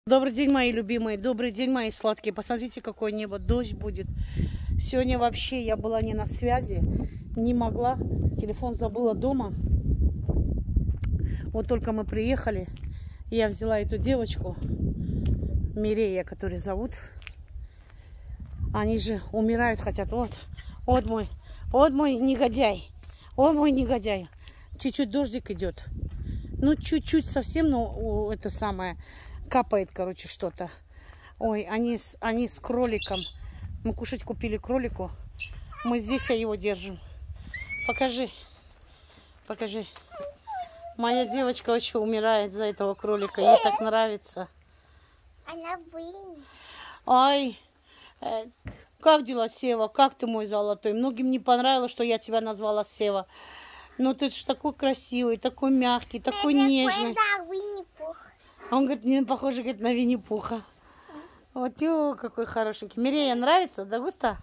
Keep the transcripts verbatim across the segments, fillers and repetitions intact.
Добрый день, мои любимые, добрый день, мои сладкие. Посмотрите, какое небо, дождь будет. Сегодня вообще я была не на связи, не могла. Телефон забыла дома. Вот только мы приехали, я взяла эту девочку, Мирея, которую зовут. Они же умирают, хотят. Вот, вот мой, вот мой негодяй, вот мой негодяй. Чуть-чуть дождик идет. Ну, чуть-чуть совсем, но это самое... Капает, короче, что-то. Ой, они с, они с кроликом. Мы кушать купили кролику. Мы здесь его держим. Покажи. Покажи. Моя девочка вообще умирает за этого кролика. Ей так нравится. Она блин. Ай, э, как дела, Сева? Как ты, мой золотой? Многим не понравилось, что я тебя назвала Сева. Но ты же такой красивый, такой мягкий, такой нежный. Он говорит, мне похоже, говорит, на Винни-Пуха. Вот, о, какой хорошенький. Мирея нравится? Да, Густа?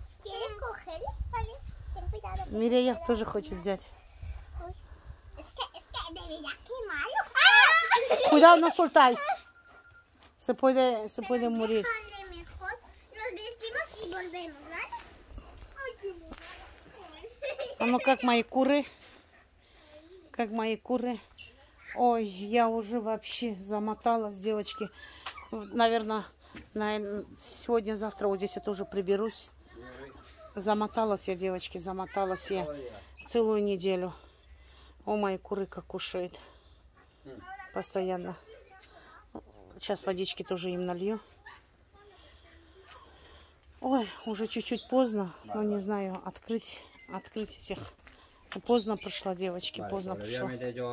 Мирея тоже хочет взять. Cuidado, no soltáis. Se puede, se puede morir. А ну как мои куры? Как мои куры? Ой, я уже вообще замоталась, девочки. Наверное, на... сегодня-завтра вот здесь я тоже приберусь. Замоталась я, девочки, замоталась я целую неделю. О, мои куры как кушают. Постоянно. Сейчас водички тоже им налью. Ой, уже чуть-чуть поздно. Но не знаю, открыть, открыть этих... Поздно пришла, девочки, vale, поздно пришла.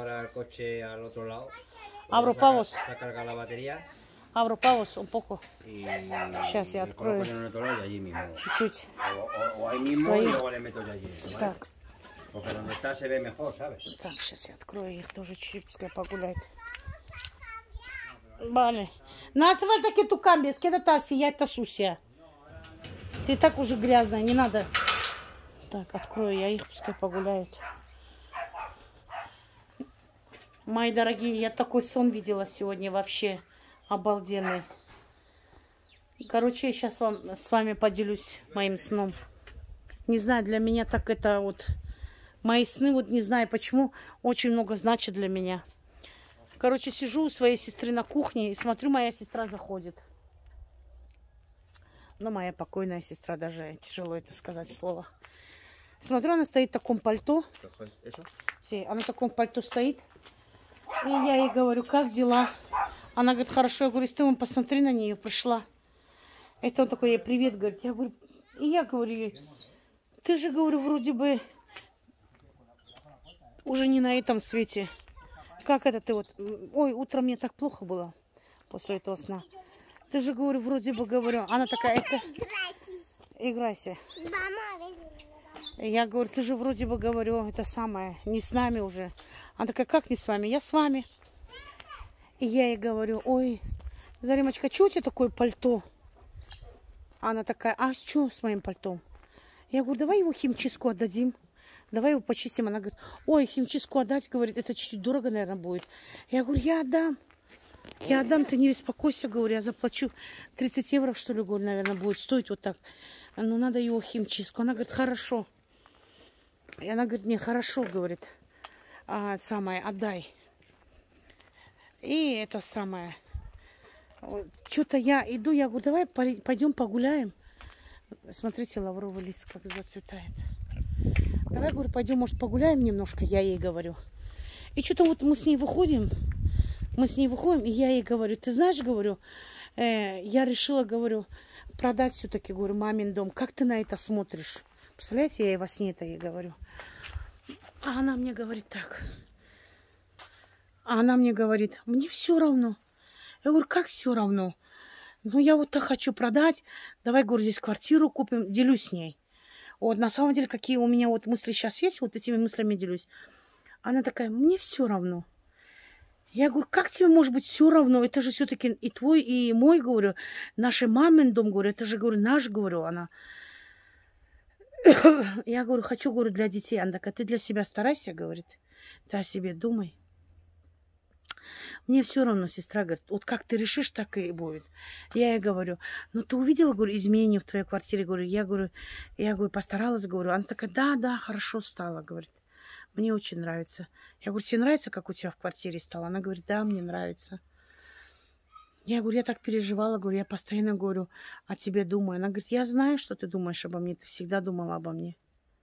Abro pavos. Abro pavos un poco. Сейчас я открою чуть-чуть своих. Так. Так, сейчас я открою их тоже чуть-чуть, пускай погуляет. Vale. No hace falta que tú cambies, quédate así, ya está sucia. Ты так уже грязная, не надо. Так, открою я их, пускай погуляют. Мои дорогие, я такой сон видела сегодня, вообще обалденный. Короче, я сейчас вам, с вами поделюсь моим сном. Не знаю, для меня так это вот... Мои сны, вот не знаю почему, очень много значит для меня. Короче, сижу у своей сестры на кухне и смотрю, моя сестра заходит. Ну, моя покойная сестра, даже тяжело это сказать слово. Смотрю, она стоит в таком пальто. Она в таком пальто стоит. И я ей говорю, как дела? Она говорит, хорошо. Я говорю, ты вон посмотри на нее, пришла. Это он такой, ей привет, говорит. Я говорю, и я говорю ей, ты же, говорю, вроде бы уже не на этом свете. Как это ты вот... Ой, утром мне так плохо было после этого сна. Ты же, говорю, вроде бы, говорю. Она такая, это... Играйся. Я говорю, ты же вроде бы, говорю, это самое, не с нами уже. Она такая, как не с вами? Я с вами. И я ей говорю, ой, Заремочка, что у тебя такое пальто? Она такая, а что с моим пальтом? Я говорю, давай его химчистку отдадим. Давай его почистим. Она говорит, ой, химчистку отдать, говорит, это чуть-чуть дорого, наверное, будет. Я говорю, я отдам. Я отдам, ты не беспокойся, говорю, я заплачу тридцать евро, что ли, говорю, наверное, будет стоить вот так. Но надо его химчистку. Она говорит, хорошо. И она говорит, мне хорошо, говорит, а, самое, отдай. И это самое. Что-то я иду, я говорю, давай пойдем погуляем. Смотрите, лавровый лист как зацветает. Давай, говорю, пойдем, может, погуляем немножко, я ей говорю. И что-то вот мы с ней выходим, мы с ней выходим, и я ей говорю, ты знаешь, говорю, э, я решила, говорю, продать все-таки, говорю, мамин дом. Как ты на это смотришь? Представляете, я ей во сне это ей говорю. А она мне говорит так. А она мне говорит, мне все равно. Я говорю, как все равно? Ну, я вот так хочу продать. Давай, говорю, здесь квартиру купим. Делюсь с ней. Вот, на самом деле, какие у меня вот мысли сейчас есть, вот этими мыслями делюсь. Она такая, мне все равно. Я говорю, как тебе может быть все равно? Это же все-таки и твой, и мой, говорю. Наши мамин дом, говорю, это же, говорю, наш, говорю, она. Я говорю, хочу, говорю, для детей. Она такая, ты для себя старайся, говорит. Ты о себе думай. Мне все равно, сестра говорит, вот как ты решишь, так и будет. Я ей говорю, ну ты увидела, говорю, изменения в твоей квартире? Говорю, я говорю, я говорю, постаралась, говорю. Она такая, да, да, хорошо стало, говорит. Мне очень нравится. Я говорю, тебе нравится, как у тебя в квартире стало? Она говорит, да, мне нравится. Я говорю, я так переживала, говорю, я постоянно говорю о тебе думаю. Она говорит, я знаю, что ты думаешь обо мне, ты всегда думала обо мне.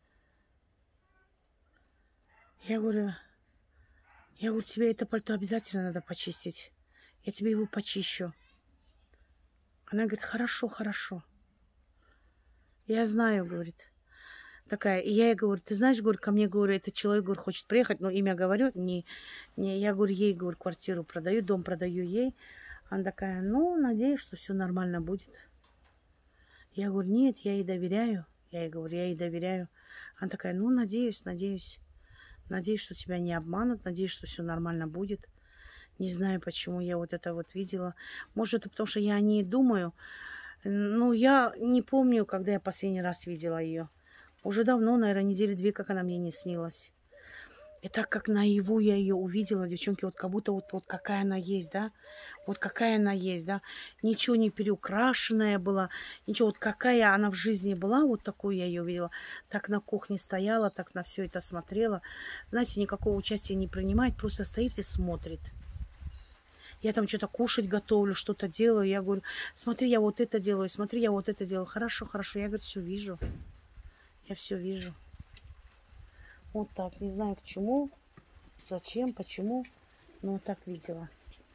Я говорю, я говорю, тебе это пальто обязательно надо почистить. Я тебе его почищу. Она говорит, хорошо, хорошо. Я знаю, говорит. Такая, и я ей говорю, ты знаешь, говорю, ко мне, говорю, этот человек, говорю, хочет приехать, но имя говорю, не, не, я говорю, ей, говорю, квартиру продаю, дом продаю ей. Она такая, ну, надеюсь, что все нормально будет. Я говорю, нет, я ей доверяю. Я ей говорю, я ей доверяю. Она такая, ну, надеюсь, надеюсь. Надеюсь, что тебя не обманут. Надеюсь, что все нормально будет. Не знаю, почему я вот это вот видела. Может, это потому, что я о ней думаю. Ну, я не помню, когда я последний раз видела ее. Уже давно, наверное, недели две, как она мне не снилась. И так как наяву я ее увидела, девчонки, вот как будто вот, вот какая она есть, да? Вот какая она есть, да? Ничего не переукрашенная была, ничего, вот какая она в жизни была, вот такую я ее увидела. Так на кухне стояла, так на все это смотрела. Знаете, никакого участия не принимает, просто стоит и смотрит. Я там что-то кушать готовлю, что-то делаю. Я говорю, смотри, я вот это делаю, смотри, я вот это делаю. Хорошо, хорошо. Я, говорю, все вижу. Я все вижу. Вот так. Не знаю, к чему, зачем, почему. Но вот так видела.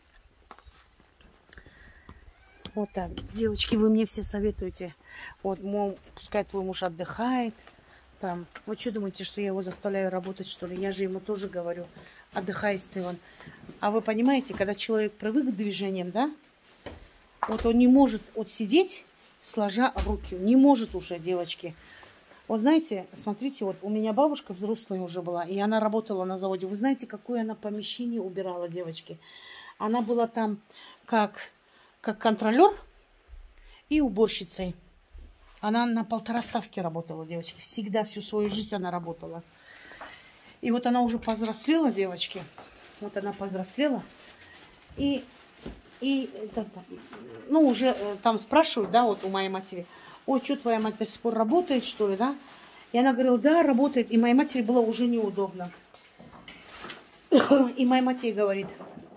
Вот так. Девочки, вы мне все советуете. Вот, мол, пускай твой муж отдыхает. Там. Вы что думаете, что я его заставляю работать, что ли? Я же ему тоже говорю, отдыхай, Стивен. А вы понимаете, когда человек привык к движениям, да? Вот он не может вот сидеть, сложа руки. Не может уже, девочки. Вот знаете, смотрите, вот у меня бабушка взрослая уже была, и она работала на заводе. Вы знаете, какое она помещение убирала, девочки? Она была там как, как контролер и уборщицей. Она на полтора ставки работала, девочки. Всегда, всю свою жизнь она работала. И вот она уже повзрослела, девочки. Вот она повзрослела. И, и это, ну, уже там спрашивают, да, вот у моей матери, ой, что твоя мать до сих пор работает, что ли, да? И она говорила, да, работает. И моей матери было уже неудобно. И моя мать ей говорит,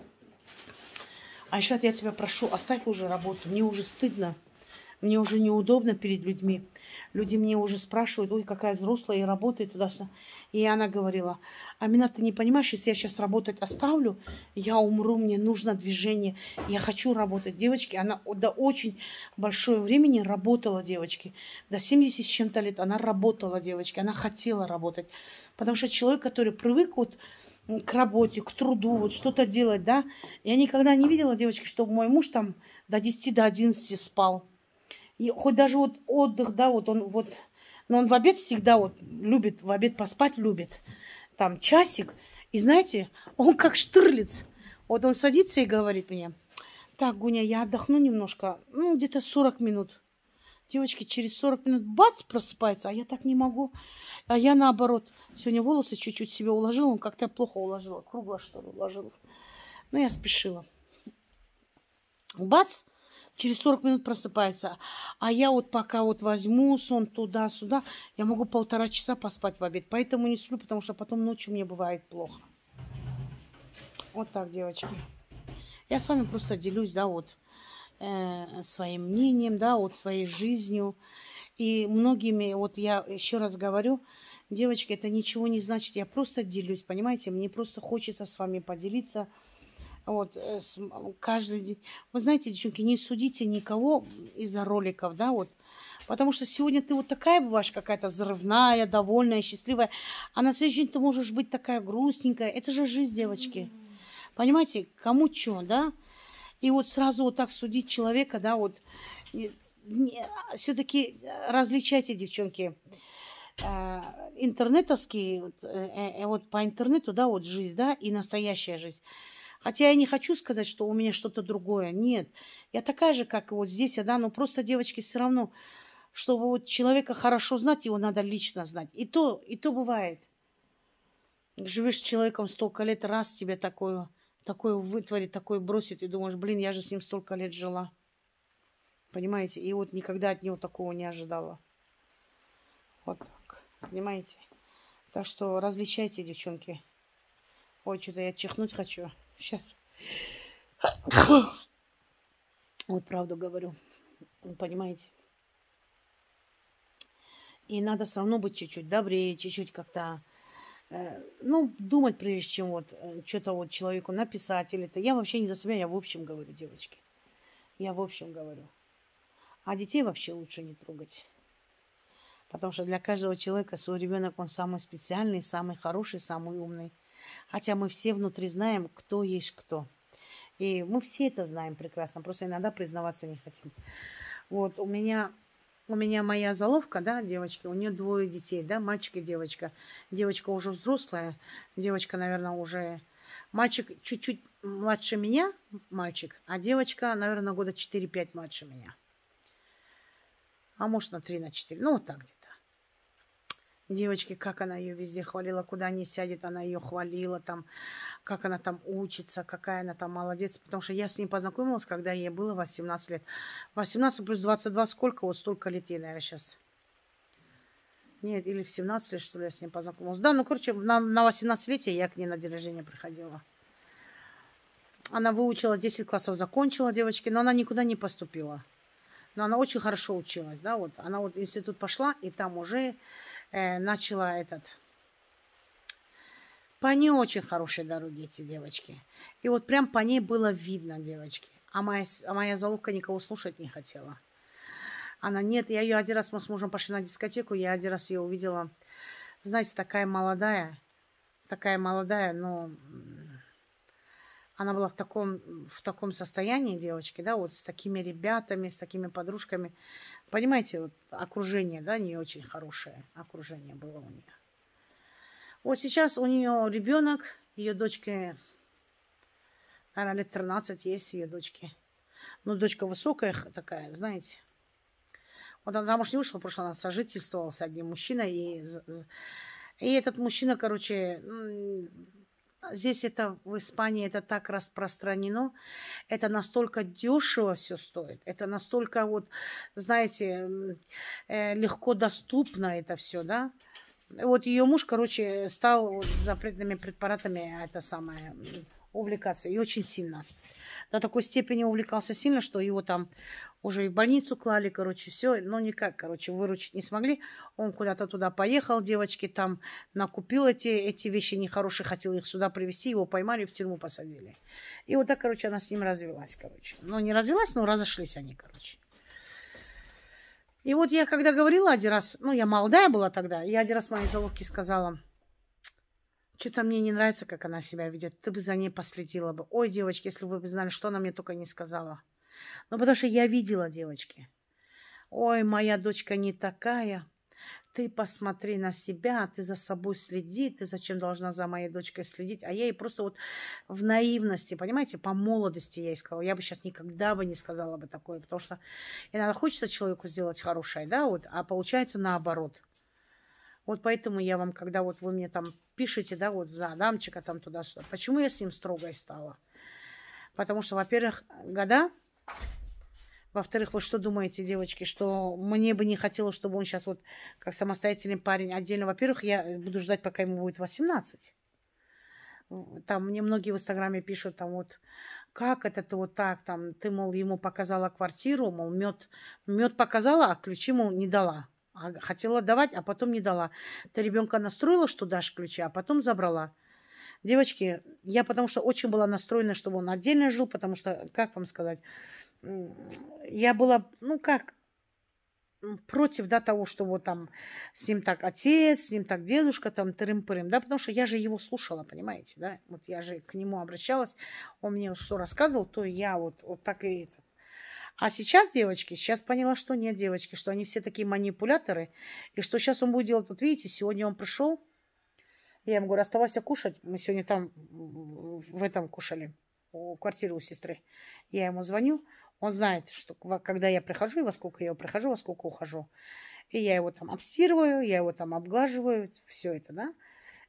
Айшат, я тебя прошу, оставь уже работу. Мне уже стыдно. Мне уже неудобно перед людьми. Люди мне уже спрашивают, ой, какая взрослая и работает туда-сюда. И она говорила, Амина, ты не понимаешь, если я сейчас работать оставлю, я умру, мне нужно движение, я хочу работать. Девочки, она до очень большого времени работала, девочки. До семидесяти с чем-то лет она работала, девочки, она хотела работать. Потому что человек, который привык вот к работе, к труду, вот что-то делать, да. Я никогда не видела, девочки, чтобы мой муж там до десяти, до одиннадцати спал. И хоть даже вот отдых, да, вот он вот, но он в обед всегда вот любит, в обед поспать любит. Там часик. И знаете, он как Штирлиц. Вот он садится и говорит мне, так, Гуня, я отдохну немножко, ну, где-то сорок минут. Девочки, через сорок минут бац, просыпается, а я так не могу. А я наоборот, сегодня волосы чуть-чуть себе уложила, он как-то плохо уложила, кругло что ли уложила. Но я спешила. Бац! Через сорок минут просыпается. А я вот пока вот возьму сон туда-сюда, я могу полтора часа поспать в обед. Поэтому не сплю, потому что потом ночью мне бывает плохо. Вот так, девочки. Я с вами просто делюсь, да, вот э, своим мнением, да, вот своей жизнью. И многими, вот я еще раз говорю, девочки, это ничего не значит. Я просто делюсь, понимаете? Мне просто хочется с вами поделиться. Вот, каждый день. Вы знаете, девчонки, не судите никого из-за роликов, да, вот. Потому что сегодня ты вот такая бываешь, какая-то взрывная, довольная, счастливая, а на следующий день ты можешь быть такая грустненькая. Это же жизнь, девочки. Понимаете, кому что, да? И вот сразу вот так судить человека, да, вот. Все-таки различайте, девчонки, интернетовские, вот, вот по интернету, да, вот жизнь, да, и настоящая жизнь. Хотя я не хочу сказать, что у меня что-то другое. Нет. Я такая же, как и вот здесь, да, но просто, девочки, все равно, чтобы вот человека хорошо знать, его надо лично знать. И то, и то бывает. Живешь с человеком столько лет, раз тебе такое такое вытворит, такое бросит, и думаешь, блин, я же с ним столько лет жила. Понимаете? И вот никогда от него такого не ожидала. Вот так. Понимаете? Так что различайте, девчонки. Ой, что-то я чихнуть хочу. Сейчас. Вот правду говорю. Понимаете? И надо все равно быть чуть-чуть добрее, чуть-чуть как-то, э, ну, думать, прежде чем вот э, что-то вот человеку написать или это. Я вообще не за себя, я в общем говорю, девочки. Я в общем говорю. А детей вообще лучше не трогать. Потому что для каждого человека свой ребенок, он самый специальный, самый хороший, самый умный. Хотя мы все внутри знаем, кто есть кто. И мы все это знаем прекрасно, просто иногда признаваться не хотим. Вот у меня, у меня моя заловка, да, девочки, у нее двое детей, да, мальчик и девочка. Девочка уже взрослая, девочка, наверное, уже... Мальчик чуть-чуть младше меня, мальчик, а девочка, наверное, года четыре-пять младше меня. А может, на три, на четыре. Ну, вот так где-то. Девочки, как она ее везде хвалила, куда ни сядет, она ее хвалила, там, как она там учится, какая она там молодец. Потому что я с ней познакомилась, когда ей было восемнадцать лет. восемнадцать плюс двадцать два сколько? Вот столько лет ей, наверное, сейчас. Нет, или в семнадцать лет, что ли, я с ней познакомилась. Да, ну, короче, на, на восемнадцатилетие я к ней на день рождения приходила. Она выучила десять классов, закончила, девочки, но она никуда не поступила. Но она очень хорошо училась, да, вот. Она вот в институт пошла, и там уже э, начала этот... По ней очень хорошие дороги эти девочки. И вот прям по ней было видно, девочки. А моя, а моя заловка никого слушать не хотела. Она, нет, я ее один раз, мы с мужем пошли на дискотеку, я один раз ее увидела. Знаете, такая молодая, такая молодая, но... Она была в таком, в таком состоянии, девочки, да, вот с такими ребятами, с такими подружками. Понимаете, вот окружение, да, не очень хорошее окружение было у нее. Вот сейчас у нее ребенок, ее дочке, наверное, лет тринадцать есть ее дочке. Ну, дочка высокая такая, знаете. Вот она замуж не вышла, потому что она сожительствовала с одним мужчиной. И, и этот мужчина, короче... Здесь это, в Испании это так распространено, это настолько дешево все стоит, это настолько вот, знаете, легко доступно это все, да. Вот ее муж, короче, стал запретными препаратами это самое, увлекаться, и очень сильно. До такой степени увлекался сильно, что его там уже и в больницу клали, короче, все, но никак, короче, выручить не смогли. Он куда-то туда поехал, девочки там накупил эти, эти вещи нехорошие, хотел их сюда привезти, его поймали, в тюрьму посадили. И вот так, короче, она с ним развелась, короче. Ну, не развелась, но разошлись они, короче. И вот я когда говорила один раз, ну, я молодая была тогда, я один раз моей заловке сказала... Что-то мне не нравится, как она себя ведет. Ты бы за ней последила бы. Ой, девочки, если вы бы знали, что она мне только не сказала. Ну, потому что я видела, девочки. Ой, моя дочка не такая. Ты посмотри на себя, ты за собой следи. Ты зачем должна за моей дочкой следить? А я ей просто вот в наивности, понимаете, по молодости я ей сказала. Я бы сейчас никогда бы не сказала бы такое, потому что иногда хочется человеку сделать хорошее, да, вот, а получается наоборот. Вот поэтому я вам, когда вот вы мне там пишете, да, вот за Адамчика там туда-сюда, почему я с ним строгой стала? Потому что, во-первых, года, во-вторых, вы что думаете, девочки, что мне бы не хотелось, чтобы он сейчас вот как самостоятельный парень отдельно. Во-первых, я буду ждать, пока ему будет восемнадцать. Там мне многие в Инстаграме пишут, там вот, как это ты вот так, там, ты, мол, ему показала квартиру, мол, мед, мед показала, а ключи, мол, не дала. А хотела давать, а потом не дала. Ты ребенка настроила, что дашь ключи, а потом забрала. Девочки, я потому что очень была настроена, чтобы он отдельно жил, потому что, как вам сказать, я была, ну как, против, да, того, что вот там с ним так отец, с ним так дедушка, там тырым-пырым, да, потому что я же его слушала, понимаете, да, вот я же к нему обращалась, он мне что рассказывал, то я вот, вот так и это. А сейчас, девочки, сейчас поняла, что нет, девочки, что они все такие манипуляторы, и что сейчас он будет делать, вот видите, сегодня он пришел, я ему говорю, оставайся кушать, мы сегодня там в этом кушали, у квартиры у сестры, я ему звоню, он знает, что когда я прихожу, и во сколько я прихожу, во сколько ухожу, и я его там обстирываю, я его там обглаживаю, все это, да,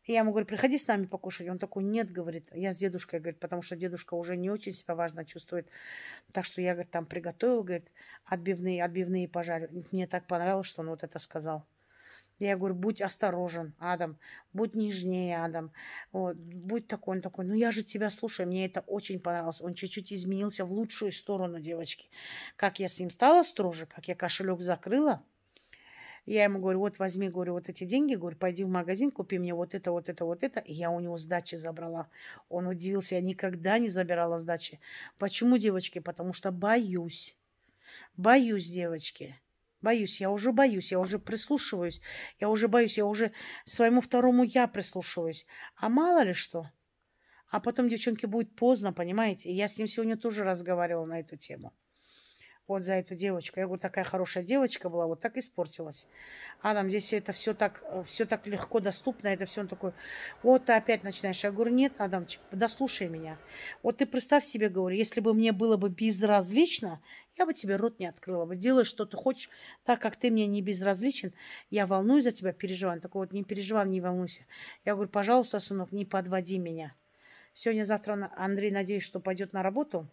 И я ему говорю, приходи с нами покушать. Он такой, нет, говорит, я с дедушкой, говорит, потому что дедушка уже не очень себя важно чувствует. Так что я, говорит, там приготовил, говорит, отбивные, отбивные пожарю. Мне так понравилось, что он вот это сказал. Я говорю, будь осторожен, Адам, будь нежнее, Адам, вот, будь такой, он такой, ну я же тебя слушаю, мне это очень понравилось. Он чуть-чуть изменился в лучшую сторону, девочки. Как я с ним стала строже, как я кошелек закрыла, я ему говорю, вот возьми, говорю, вот эти деньги, говорю, пойди в магазин, купи мне вот это, вот это, вот это. И я у него сдачи забрала. Он удивился, я никогда не забирала сдачи. Почему, девочки? Потому что боюсь. Боюсь, девочки. Боюсь, я уже боюсь, я уже прислушиваюсь. Я уже боюсь, я уже своему второму я прислушиваюсь. А мало ли что. А потом, девчонки, будет поздно, понимаете? И я с ним сегодня тоже разговаривала на эту тему. Вот за эту девочку. Я говорю, такая хорошая девочка была, вот так испортилась. Адам, здесь это все так, все так легко доступно, это все он такой, вот ты опять начинаешь. Я говорю, нет, Адамчик, дослушай меня. Вот ты представь себе, говорю, если бы мне было бы безразлично, я бы тебе рот не открыла бы. Делай, что ты хочешь, так как ты мне не безразличен. Я волнуюсь за тебя, переживаю. Он такой, вот не переживай, не волнуйся. Я говорю, пожалуйста, сынок, не подводи меня. Сегодня-завтра Андрей, надеюсь, что пойдет на работу.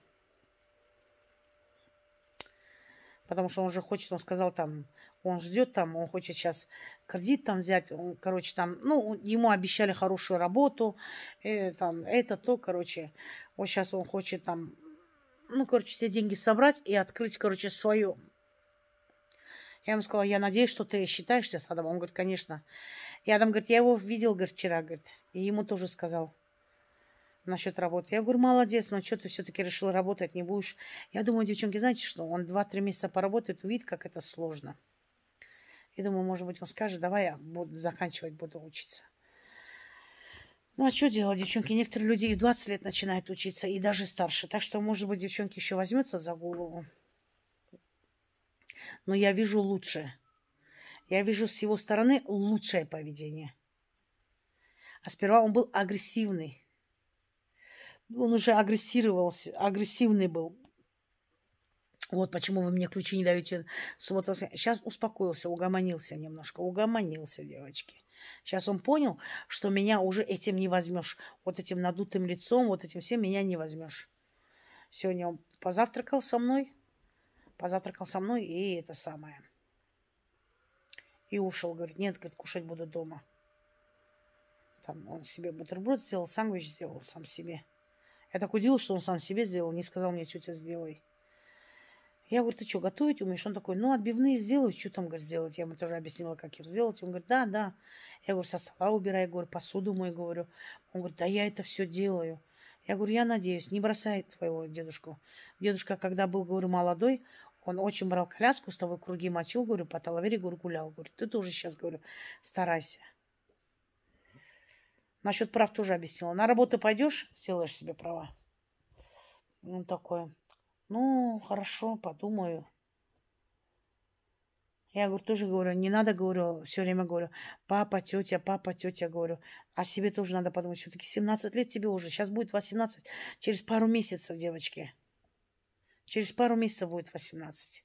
Потому что он же хочет, он сказал там, он ждет там, он хочет сейчас кредит там взять, он, короче, там, ну, ему обещали хорошую работу, и, там, это, то, короче, вот сейчас он хочет там, ну, короче, все деньги собрать и открыть, короче, свою. Я ему сказала, я надеюсь, что ты считаешься с Адамом. Он говорит, конечно. И Адам говорит, я его видел, говорит, вчера, говорит, и ему тоже сказал насчет работы. Я говорю, молодец, но что ты все-таки решил работать, не будешь. Я думаю, девчонки, знаете что, он два-три месяца поработает, увидит, как это сложно. Я думаю, может быть, он скажет, давай я буду заканчивать, буду учиться. Ну, а что делать, девчонки? Некоторые люди и в двадцать лет начинают учиться, и даже старше. Так что, может быть, девчонки еще возьмется за голову. Но я вижу лучшее. Я вижу с его стороны лучшее поведение. А сперва он был агрессивный. Он уже агрессировался, агрессивный был. Вот почему вы мне ключи не даете. Сейчас успокоился, угомонился немножко. Угомонился, девочки. Сейчас он понял, что меня уже этим не возьмешь. Вот этим надутым лицом, вот этим всем меня не возьмешь. Сегодня он позавтракал со мной. Позавтракал со мной и это самое. И ушел. Говорит, нет, говорит, кушать буду дома. Там он себе бутерброд сделал, сэндвич сделал сам себе. Я так удивилась, что он сам себе сделал, не сказал мне, тетя, сделай. Я говорю, ты что, готовить умеешь? Он такой, ну, отбивные сделаю, что там, говорит, сделать? Я ему тоже объяснила, как их сделать. Он говорит, да, да. Я говорю, со стола убирай, говорю, посуду мою, говорю. Он говорит, да я это все делаю. Я говорю, я надеюсь, не бросай твоего дедушку. Дедушка, когда был, говорю, молодой, он очень брал коляску, с тобой круги мочил, говорю, по Талавере, говорю, гулял. Говорю, ты тоже сейчас, говорю, старайся. Насчет прав тоже объяснила. На работу пойдешь, сделаешь себе права. Ну, такое. Ну, хорошо, подумаю. Я говорю, тоже говорю, не надо, говорю, все время говорю, папа, тетя, папа, тетя, говорю. О себе тоже надо подумать. Все-таки семнадцать лет тебе уже. Сейчас будет восемнадцать. Через пару месяцев, девочки. Через пару месяцев будет восемнадцать.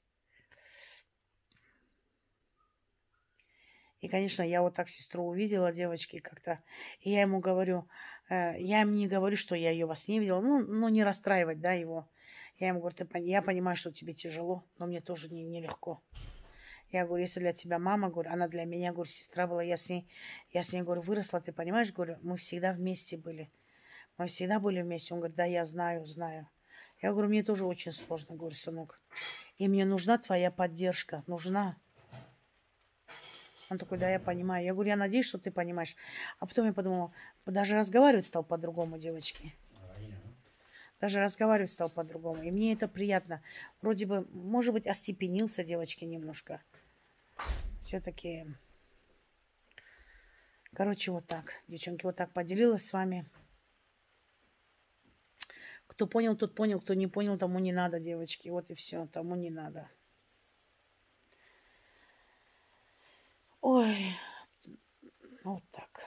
И, конечно, я вот так сестру увидела, девочки, как-то. И я ему говорю, э, я ему не говорю, что я ее вас не видела. Ну, ну, не расстраивать, да, его. Я ему говорю, ты, я понимаю, что тебе тяжело, но мне тоже не, нелегко. Я говорю, если для тебя мама, говорю, она для меня, говорю, сестра была, я с ней, я с ней, говорю, выросла, ты понимаешь, говорю, мы всегда вместе были. Мы всегда были вместе. Он говорит, да, я знаю, знаю. Я говорю, мне тоже очень сложно, говорю, сынок. И мне нужна твоя поддержка, нужна. Он такой, да, я понимаю. Я говорю, я надеюсь, что ты понимаешь. А потом я подумала, даже разговаривать стал по-другому, девочки. Даже разговаривать стал по-другому. И мне это приятно. Вроде бы, может быть, остепенился, девочки, немножко. Все-таки. Короче, вот так. Девчонки, вот так поделилась с вами. Кто понял, тот понял. Кто не понял, тому не надо, девочки. Вот и все. Тому не надо. Ой, вот так.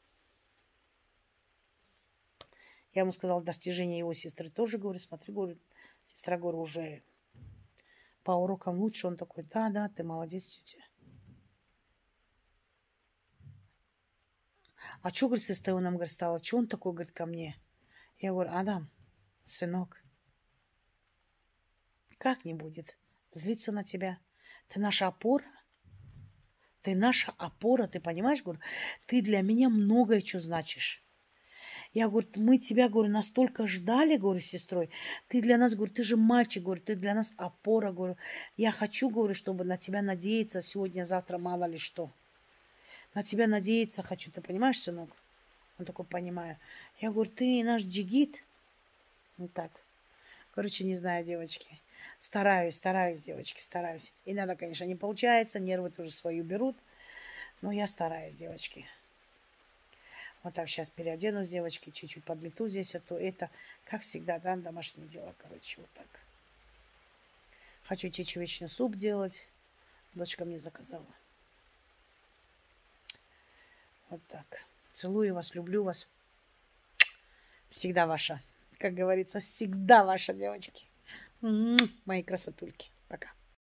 Я ему сказала достижение его сестры. Тоже, говорю, смотри, говорю, сестра, говорю, уже по урокам лучше. Он такой, да, да, ты молодец, тетя. А что, говорит, с Эстеоном, говорит, стало? Что он такой, говорит, ко мне? Я говорю, Адам, сынок, как не будет злиться на тебя? Ты наша опора. Ты наша опора, ты понимаешь, говорю? Ты для меня многое что значишь. Я говорю, мы тебя, говорю, настолько ждали, говорю, с сестрой. Ты для нас, говорю, ты же мальчик, говорю, ты для нас опора, говорю. Я хочу, говорю, чтобы на тебя надеяться сегодня, завтра, мало ли что. На тебя надеяться хочу, ты понимаешь, сынок? Он такой, понимаю. Я говорю, ты наш джигит. Вот так. Короче, не знаю, девочки. Стараюсь, стараюсь, девочки, стараюсь. Иногда, конечно, не получается, нервы тоже свою берут. Но я стараюсь, девочки. Вот так сейчас переоденусь, девочки, чуть-чуть подмету здесь, а то это, как всегда, да, домашнее дело, короче, вот так. Хочу чечевичный суп делать. Дочка мне заказала. Вот так. Целую вас, люблю вас. Всегда ваша. Как говорится, всегда ваша, девочки. Мои красотульки. Пока.